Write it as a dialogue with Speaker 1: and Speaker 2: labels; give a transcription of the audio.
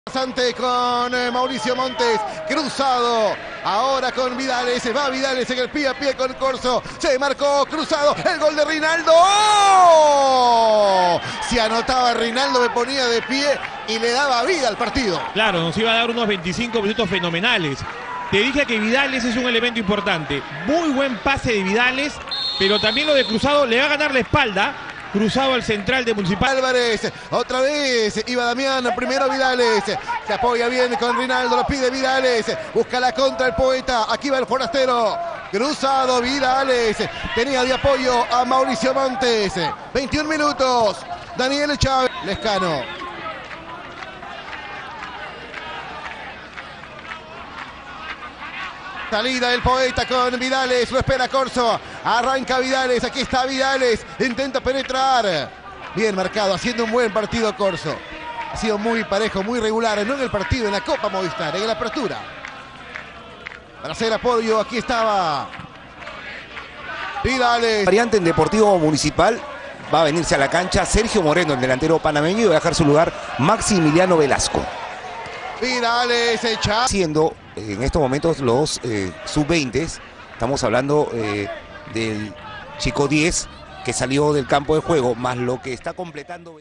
Speaker 1: Ante con Mauricio Montes, cruzado, ahora con Vidales, va Vidales en el pie a pie con Corso, se marcó, cruzado, el gol de Rinaldo. ¡Oh! Si anotaba Rinaldo me ponía de pie y le daba vida al partido.
Speaker 2: Claro, nos iba a dar unos 25 minutos fenomenales. Te dije que Vidales es un elemento importante, muy buen pase de Vidales, pero también lo de Cruzado le va a ganar la espalda. Cruzado al central de Municipal.
Speaker 1: Álvarez, otra vez, iba Damián, primero Vidales, se apoya bien con Rinaldo, lo pide Vidales, busca la contra el poeta, aquí va el forastero, cruzado Vidales, tenía de apoyo a Mauricio Montes, 21 minutos, Daniel Chávez, Lescano. Salida del poeta con Vidales, lo espera Corso, arranca Vidales, aquí está Vidales, intenta penetrar. Bien marcado, haciendo un buen partido Corso. Ha sido muy parejo, muy regular, no en el partido, en la Copa Movistar, en la apertura. Para hacer apoyo, aquí estaba Vidales.
Speaker 3: Variante en Deportivo Municipal, va a venirse a la cancha Sergio Moreno, el delantero panameño, y va a dejar su lugar Maximiliano Velasco.
Speaker 1: Vidales echa.
Speaker 3: Siendo en estos momentos los sub-20, estamos hablando del chico 10 que salió del campo de juego, más lo que está completando.